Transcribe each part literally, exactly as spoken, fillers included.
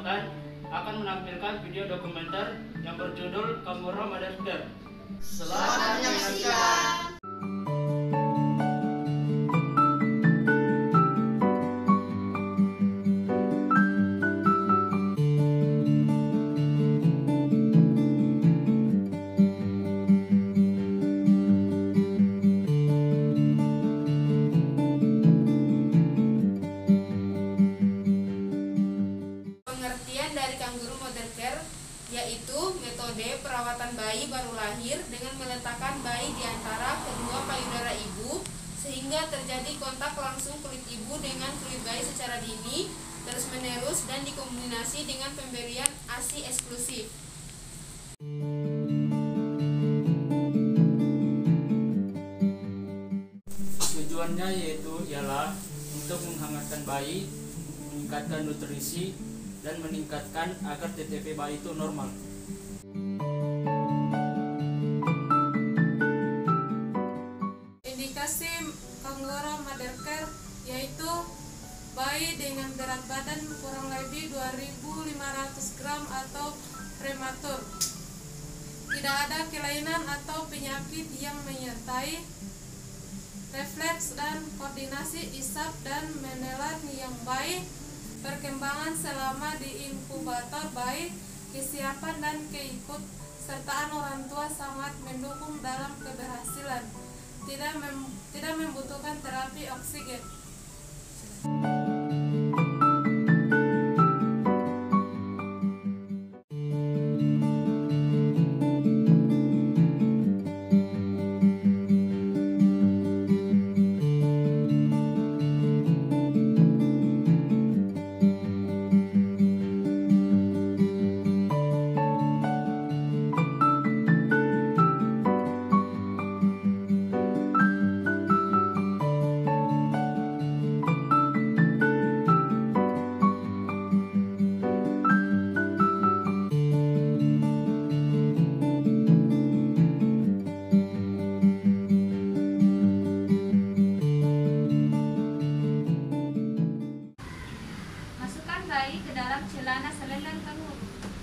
perkenalkan akan menampilkan video dokumenter yang berjudul Kamura Mothercare. Selamat menyaksikan. Pengertian dari Kangguru Mothercare yaitu metode perawatan bayi baru lahir dengan meletakkan bayi di antara kedua payudara ibu sehingga terjadi kontak langsung kulit ibu dengan kulit bayi secara dini, terus-menerus dan dikombinasi dengan pemberian ASI eksklusif. Tujuannya yaitu ialah untuk menghangatkan bayi, meningkatkan nutrisi, dan meningkatkan agar T T P bayi itu normal. Indikasi Kangguru Mothercare yaitu bayi dengan berat badan kurang lebih dua ribu lima ratus gram atau prematur, tidak ada kelainan atau penyakit yang menyertai, refleks dan koordinasi isap dan menelan yang baik, perkembangan selama di inkubator baik, kesiapan dan keikut sertaan orang tua sangat mendukung dalam keberhasilan, tidak mem tidak membutuhkan terapi oksigen. Masukkan bayi ke dalam celana selendang kanguru.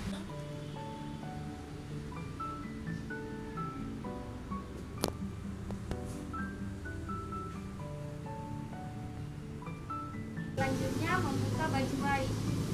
Selanjutnya membuka baju bayi.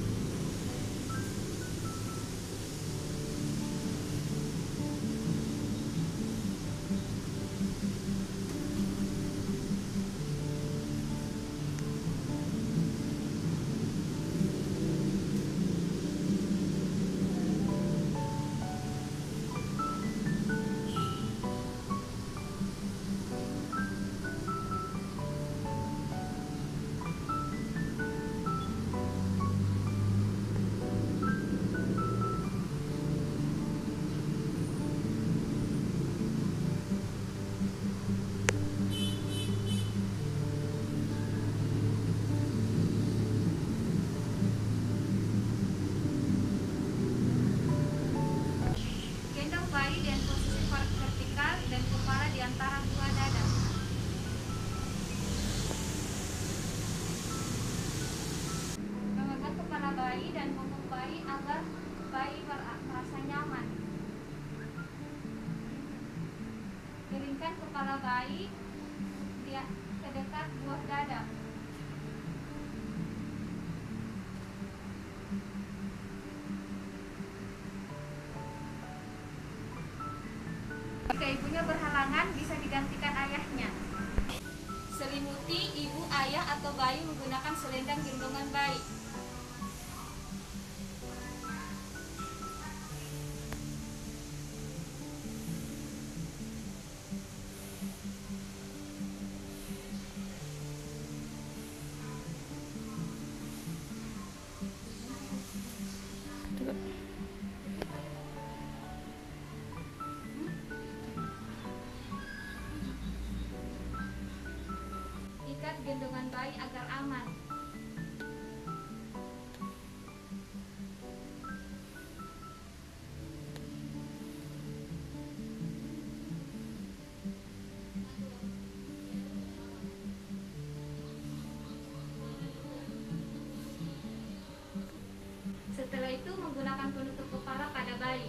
Gendong bayi dengan posisi vertikal dan kepala di antara dua dada. Memegang kepala bayi dan punggung bayi agar bayi merasa nyaman. Miringkan kepala bayi ke dekat buah dada. Jika ibunya berhalangan, bisa digantikan ayahnya. Selimuti ibu, ayah, atau bayi menggunakan selendang gendongan bayi. Ikat gendongan bayi agar aman. Setelah menggunakan penutup kepala pada bayi.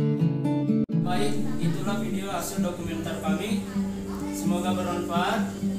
Baik, itulah video hasil dokumenter kami. Semoga bermanfaat.